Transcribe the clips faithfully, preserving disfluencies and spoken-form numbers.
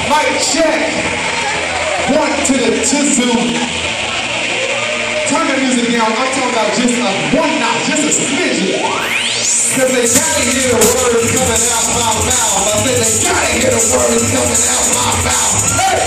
Mic check. One to the two. Turn the music down. I'm talking about just a one notch, just a smidgen. Cause they gotta hear the words coming out my mouth. I said they gotta hear the words coming out my mouth. Hey!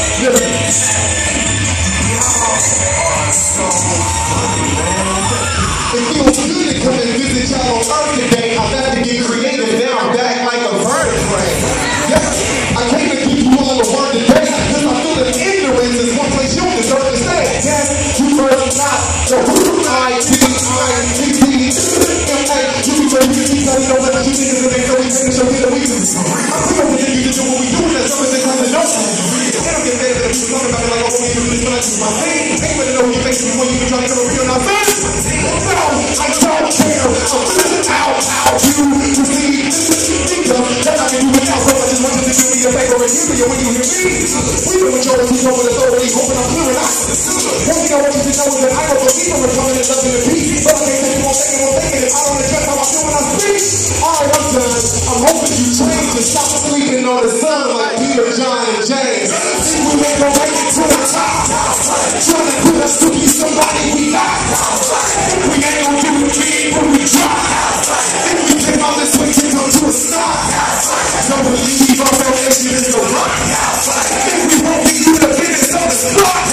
It feels good to come and visit y'all on Earth today. I'm about to get creative. Now I'm back like a vertebrae. Yeah, I came to keep you all the word today. Cause I feel that ignorance is one place you deserve to stay. Yes, you heard I'm not the I T I T T M A. You be ready to keep telling no that you niggas and they know we finish up here the weekend. I'm clear with you to do what we do. That's something they come to know. They don't get mad that people talking about it like, oh, you really feel like you my thing. Ain't gonna know your face before you can try to come over here and I'm face. No, I don't care. I'm feeling out, out, you to see that I can do without so I just want you to do me a favor and give me a when you hear me. We know what you're doing over the authority, hoping I'm clearing out. One thing I want you to know is that I don't believe in coming and loving and peace. But I can't take you on thinking, on thinking, and I don't address how I feel when I speak. Alright, I'm done. I'm hoping you change and stop sleeping on the sun like Peter, John, and James. See, we ain't gonna make it to the top. Trying to put us to be somebody we not. We ain't gonna do it big when we drop. If we came out this way to come to a stop. Don't believe our foundation is the rock. If we won't be you the biggest on the spot.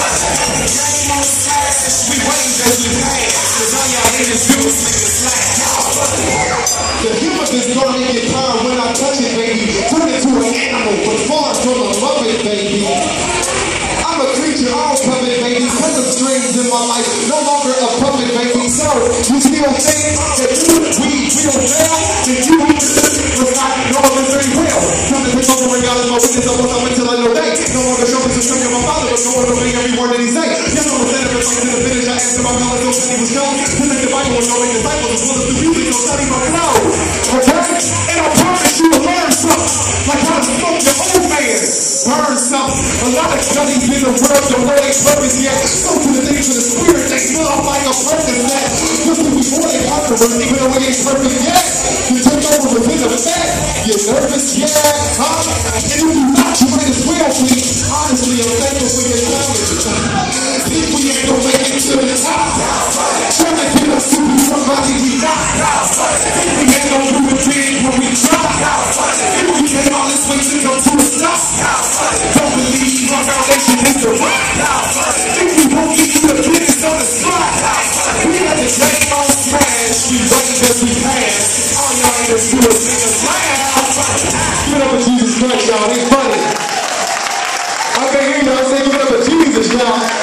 We wait as we pass. Cause all y'all haters do is make us laugh. The humor is gonna make it time when I touch it, baby. Turn it to an animal, but far from a puppet, baby. I'm a creature, all puppet, baby. Put the strings in my life, no longer a puppet, baby. So, you still think that you, we, we don't fail? That you was not knowing very well. Come to take over and God is my witness. I was up until I know that. No longer show me to show you my father, but no one obeying every word that he say. Yes, I'm a sinner, if I'm to the finish, I asked him about knowledge, no study was shown. To take the Bible and knowing disciples, as well as the music, no study my flow. Okay? And I promise you to learn something. Like how to smoke your old man. Burn something. A lot of studies in the world don't know their purpose yet. So to the things of the spirit, they feel off like a purpose net. Just before they conquerors, even though we ain't perfect yet. You take over within the fact. You're nervous, yeah, huh? And if you're not, you might as well, please. Honestly, I'm thankful for your knowledge. If we ain't gonna make it to the top, trying to get us to be somebody we not. If we ain't gonna do it big when we drop. If we came all this way to go to a stop. Don't believe our foundation is the rock. If we won't get you the biggest on the spot. We got the same old smash. We wait as we pass. All y'all ain't as good as niggas laugh. Give it up for Jesus Christ, y'all. They funny. I can't hear y'all say give it up for Jesus, y'all.